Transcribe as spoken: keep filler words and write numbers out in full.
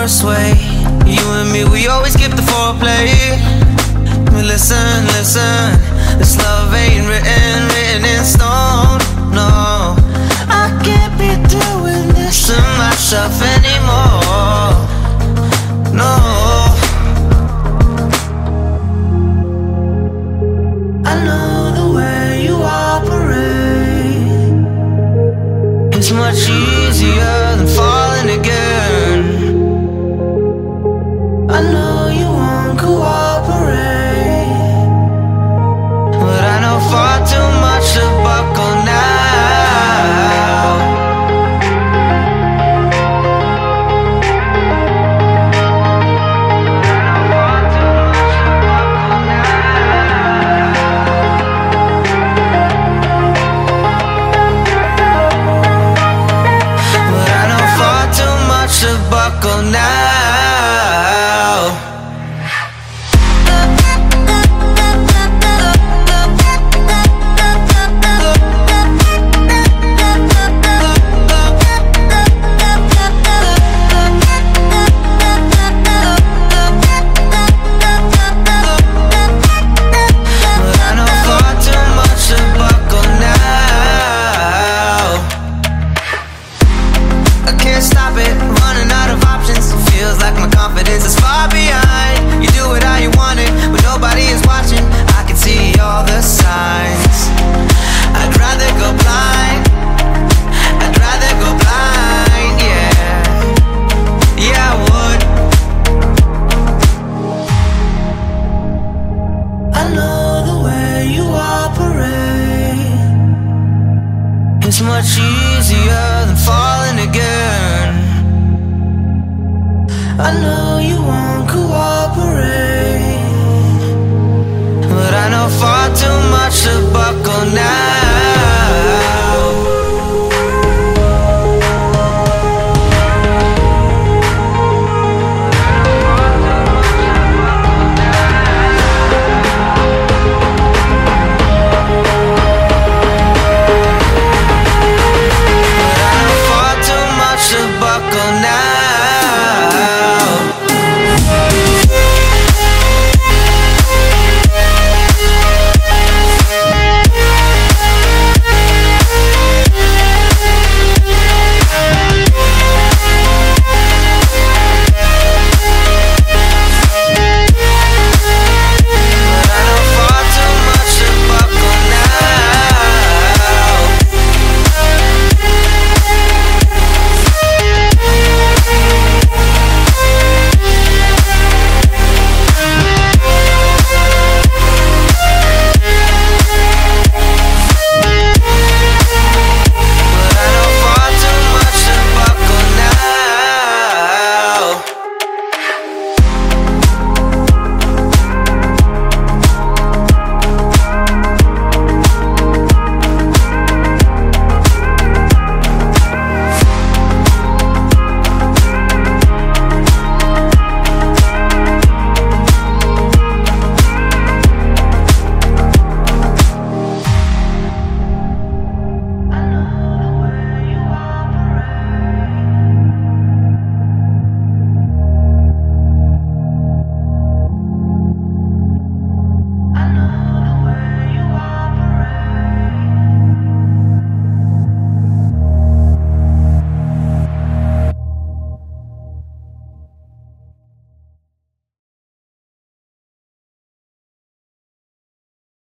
worst way. You and me, we always skip the foreplay. But listen, listen, this love ain't written, written in stone. No, I can't be doing this to myself anymore. No, I know the way you operate. It's much easier than falling again. I know you won't cooperate, but I know far too much to buckle now. But I know far too much to buckle now. It's much easier than falling.